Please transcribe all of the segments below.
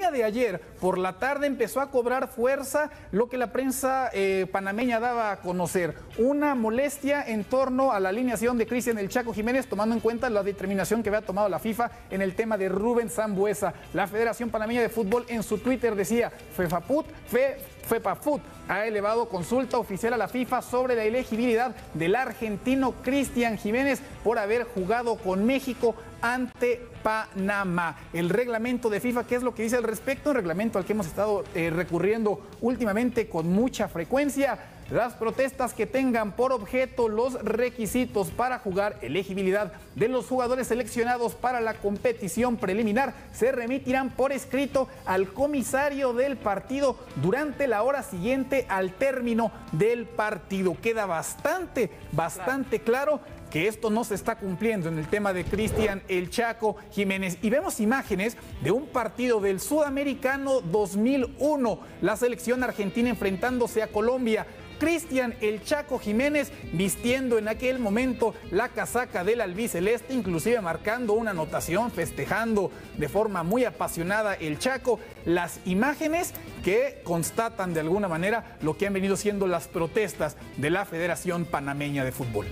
día de ayer por la tarde empezó a cobrar fuerza lo que la prensa panameña daba a conocer. Una molestia en torno a la alineación de Cristian El Chaco Jiménez, tomando en cuenta la determinación que había tomado la FIFA en el tema de Rubén Sambueza. La Federación Panameña de Fútbol en su Twitter decía: FEPAFUT ha elevado consulta oficial a la FIFA sobre la elegibilidad del argentino Cristian Jiménez por haber jugado con México ante Panamá. El reglamento de FIFA, ¿qué es lo que dice al respecto? Un reglamento al que hemos estado recurriendo últimamente con mucha frecuencia. Las protestas que tengan por objeto los requisitos para jugar, elegibilidad de los jugadores seleccionados para la competición preliminar, se remitirán por escrito al comisario del partido durante la hora siguiente al término del partido. Queda bastante claro que esto no se está cumpliendo en el tema de Cristian El Chaco Jiménez. Y vemos imágenes de un partido del Sudamericano 2001, la selección argentina enfrentándose a Colombia. Cristian El Chaco Jiménez vistiendo en aquel momento la casaca del albiceleste, inclusive marcando una anotación, festejando de forma muy apasionada el Chaco. Las imágenes que constatan de alguna manera lo que han venido siendo las protestas de la Federación Panameña de Fútbol.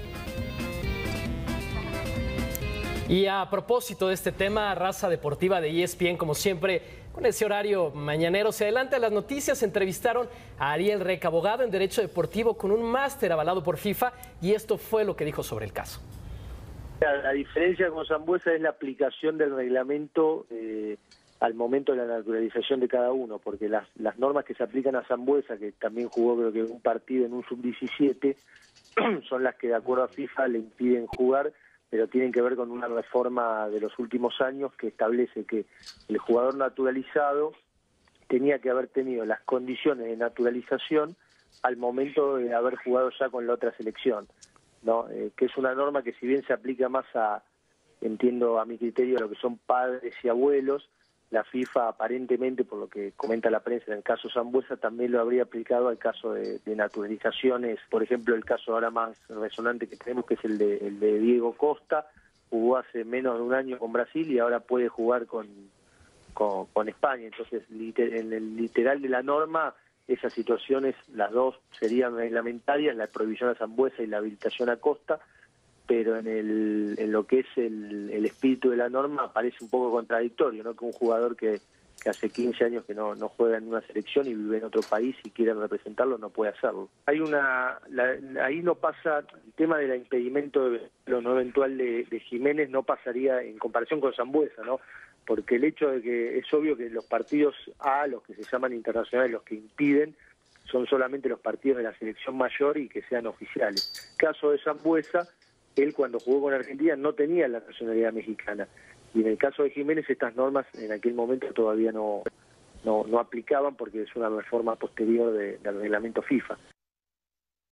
Y a propósito de este tema, Raza Deportiva de ESPN, como siempre, con ese horario mañanero, se adelanta las noticias. Entrevistaron a Ariel Rec, abogado en Derecho Deportivo con un máster avalado por FIFA, y esto fue lo que dijo sobre el caso. La diferencia con Sambueza es la aplicación del reglamento al momento de la naturalización de cada uno, porque las normas que se aplican a Sambueza, que también jugó creo que un partido en un sub-17, son las que de acuerdo a FIFA le impiden jugar, pero tienen que ver con una reforma de los últimos años que establece que el jugador naturalizado tenía que haber tenido las condiciones de naturalización al momento de haber jugado ya con la otra selección, ¿no? Que es una norma que si bien se aplica más entiendo a mi criterio, a lo que son padres y abuelos, la FIFA aparentemente, por lo que comenta la prensa en el caso Sambueza, también lo habría aplicado al caso de naturalizaciones. Por ejemplo, el caso ahora más resonante que tenemos, que es el de Diego Costa, jugó hace menos de un año con Brasil y ahora puede jugar con España. Entonces, en el literal de la norma, esas situaciones, las dos serían reglamentarias, la prohibición a Sambueza y la habilitación a Costa, pero en lo que es el espíritu de la norma parece un poco contradictorio, ¿no? Que un jugador que hace 15 años que no juega en una selección y vive en otro país y quiere representarlo, no puede hacerlo. Ahí no pasa, el tema del impedimento de lo no eventual de Jiménez no pasaría en comparación con Sambueza, ¿no? Porque el hecho de que es obvio que los partidos A, los que se llaman internacionales, los que impiden, son solamente los partidos de la selección mayor y que sean oficiales. Caso de Sambueza, él cuando jugó con Argentina no tenía la nacionalidad mexicana. Y en el caso de Jiménez estas normas en aquel momento todavía no aplicaban porque es una reforma posterior del reglamento FIFA.